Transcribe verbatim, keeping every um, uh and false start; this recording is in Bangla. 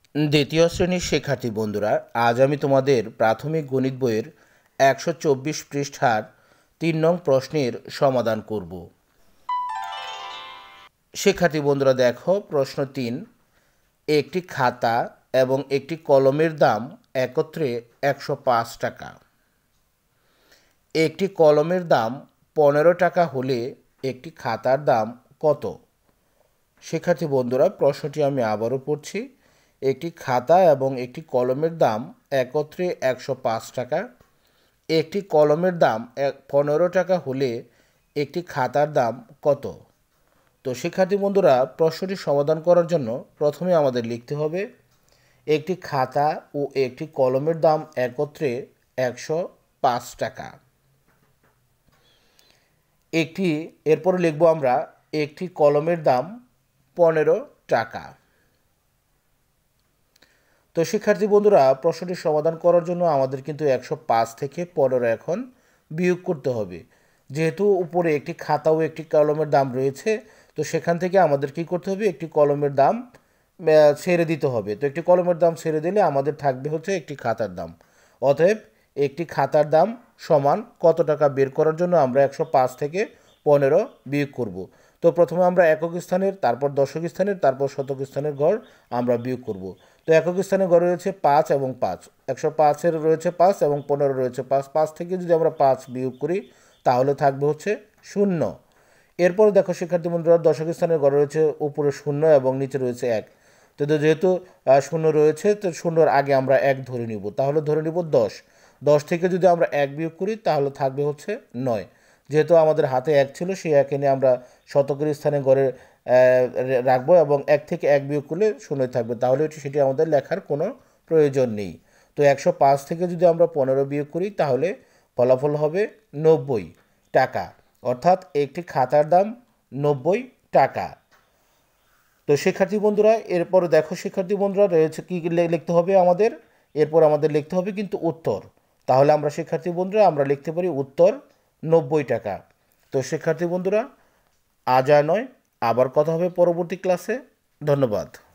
দ্বিতীয় শ্রেণীর শিক্ষার্থী বন্ধুরা, আজ আমি তোমাদের প্রাথমিক গণিত বইয়ের একশো চব্বিশ পৃষ্ঠার তিন নং প্রশ্নের সমাধান করব। শিক্ষার্থী বন্ধুরা দেখো, প্রশ্ন তিন। একটি খাতা এবং একটি কলমের দাম একত্রে একশো পাঁচ টাকা। একটি কলমের দাম পনেরো টাকা হলে একটি খাতার দাম কত? শিক্ষার্থী বন্ধুরা, প্রশ্নটি আমি আবারও পড়ছি। একটি খাতা এবং একটি কলমের দাম একত্রে একশো পাঁচ টাকা। একটি কলমের দাম এক পনেরো টাকা হলে একটি খাতার দাম কত? তো শিক্ষার্থী বন্ধুরা, প্রশ্নটি সমাধান করার জন্য প্রথমে আমাদের লিখতে হবে একটি খাতা ও একটি কলমের দাম একত্রে একশো পাঁচ টাকা। একটি এরপরে লিখব আমরা একটি কলমের দাম পনেরো টাকা। তো শিক্ষার্থী বন্ধুরা, প্রশ্নটি সমাধান করার জন্য আমাদের কিন্তু একশো পাঁচ থেকে পনেরো এখন বিয়োগ করতে হবে। যেহেতু উপরে একটি খাতা ও একটি কলমের দাম রয়েছে, তো সেখান থেকে আমাদের কি করতে হবে, একটি কলমের দাম ছেড়ে দিতে হবে। তো একটি কলমের দাম ছেড়ে দিলে আমাদের থাকবে হচ্ছে একটি খাতার দাম। অতএব একটি খাতার দাম সমান কত টাকা বের করার জন্য আমরা একশো পাঁচ থেকে পনেরো বিয়োগ করব। তো প্রথমে আমরা একক স্থানের, তারপর দশক স্থানের, তারপর শতক স্থানের গড় আমরা বিয়োগ করব। তো একক স্থানে গড় রয়েছে পাঁচ এবং পাঁচ, একশো পাঁচের রয়েছে পাঁচ এবং পনেরো রয়েছে পাঁচ। পাঁচ থেকে যদি আমরা পাঁচ বিয়োগ করি তাহলে থাকবে হচ্ছে শূন্য। এরপরে দেখো শিক্ষার্থী বন্ধুরা, দশক স্থানের গড় রয়েছে উপরে শূন্য এবং নিচে রয়েছে এক। তো যেহেতু শূন্য রয়েছে, তো শূন্যর আগে আমরা এক ধরে নিব, তাহলে ধরে নিব দশ। দশ থেকে যদি আমরা এক বিয়োগ করি তাহলে থাকবে হচ্ছে নয়। যেহেতু আমাদের হাতে এক ছিল, সেই এক এনে আমরা শতকের স্থানে গড়ে রাখবো এবং এক থেকে এক বিয়োগ করলে শূন্য থাকবে, তাহলে সেটি আমাদের লেখার কোনো প্রয়োজন নেই। তো একশো পাঁচ থেকে যদি আমরা পনেরো বিয়োগ করি তাহলে ফলাফল হবে নব্বই টাকা, অর্থাৎ একটি খাতার দাম নব্বই টাকা। তো শিক্ষার্থী বন্ধুরা, এরপর দেখো শিক্ষার্থী বন্ধুরা রয়েছে কী লিখতে হবে আমাদের, এরপর আমাদের লিখতে হবে কিন্তু উত্তর। তাহলে আমরা শিক্ষার্থী বন্ধুরা আমরা লিখতে পারি উত্তর নব্বই টাকা। তো শিক্ষার্থী বন্ধুরা, আজ আর নয়, আবার কথা হবে পরবর্তী ক্লাসে। ধন্যবাদ।